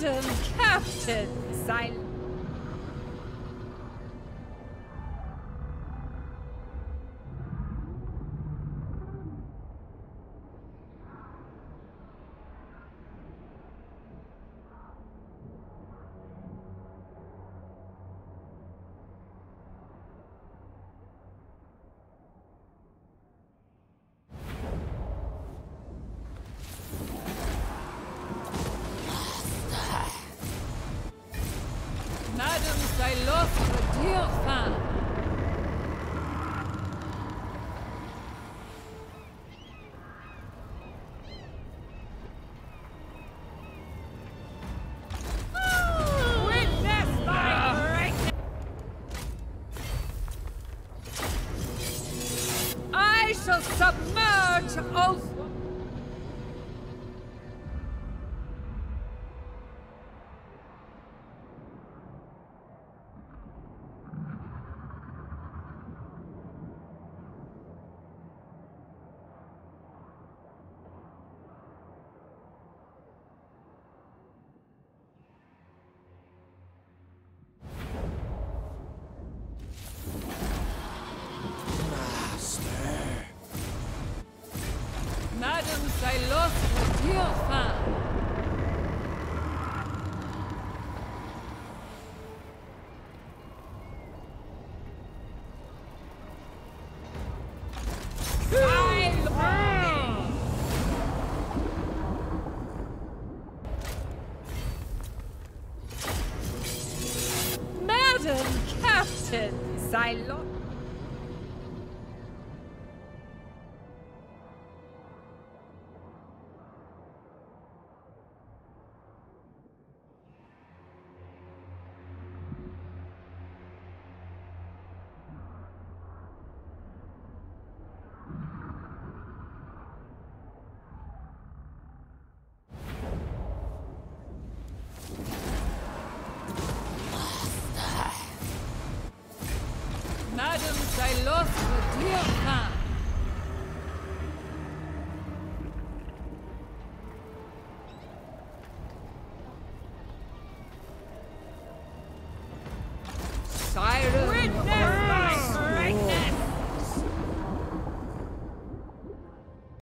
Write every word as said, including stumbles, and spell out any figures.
Madam Captain, silence. Madams, I lost a dear fan. Witness my greatness! I shall submerge Oath. Madams, I lost a dear fan. Madam Captain, Xylon. Madams, I lost a dear fan.